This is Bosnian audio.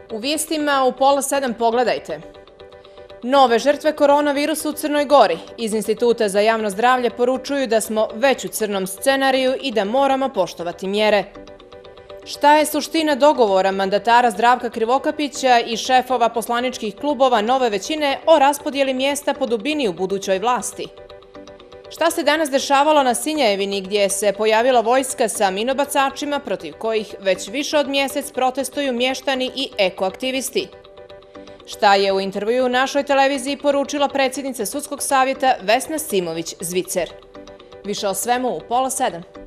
U vijestima u 6:30 pogledajte. Nove žrtve koronavirusa u Crnoj Gori. Iz Instituta za javno zdravlje poručuju da smo već u crnom scenariju i da moramo poštovati mjere. Šta je suština dogovora mandatara Zdravka Krivokapića i šefova poslaničkih klubova Nove većine o raspodijeli mjesta po dubini u budućoj vlasti? Šta se danas dešavalo na Sinjevini gdje se pojavila vojska sa minobacačima protiv kojih već više od mjesec protestuju mještani i ekoaktivisti? Šta je u intervjuu našoj televiziji poručila predsjednica Sudskog savjeta Vesna Simović-Zvicer? Više o svemu u 6:30.